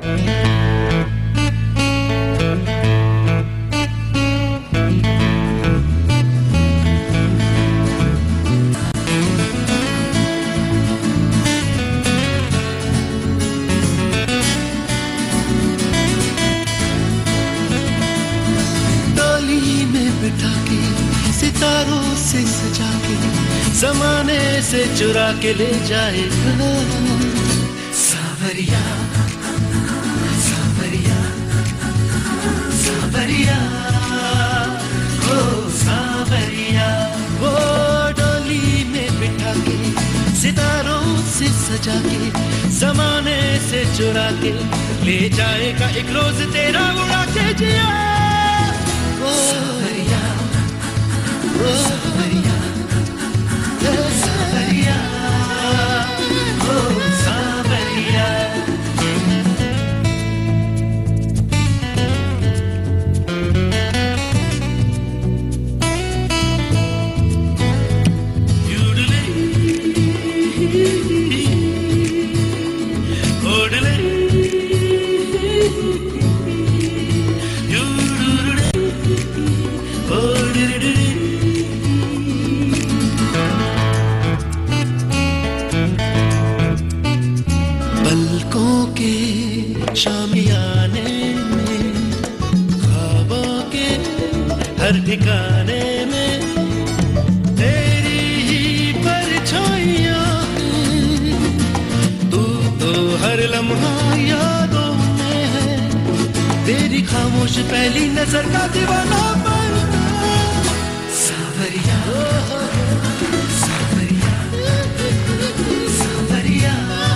बिठा के सितारों से सजा के ज़माने से चुरा के ले जाएगा सावरिया सावरिया सावरिया ओ सावरिया। वो डोली में बिठा के सितारों से सजा के ज़माने से चुरा के ले जाएगा एक रोज तेरा उड़ा के जिया सावरिया ओ सावरिया सावरिया ओ सावरिया। पलकों के शामियाने में ख्वाबों के हर ठिकाने में तेरी ही परछाइयां हैं। तू तो हर लम्हा यादों में है, तेरी खामोश पहली नजर का दीवाना बनना सावरिया सावरिया सावरिया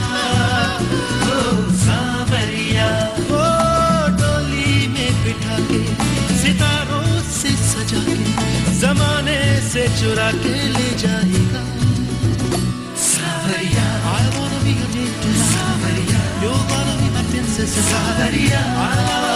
ओ सावरिया। वो डोली में बिठा के सितारों से सजा के ज़माने से चुरा के ले जाएगा सावरिया। I wanna be your name tonight. सावरिया, you wanna be my princess सावरिया।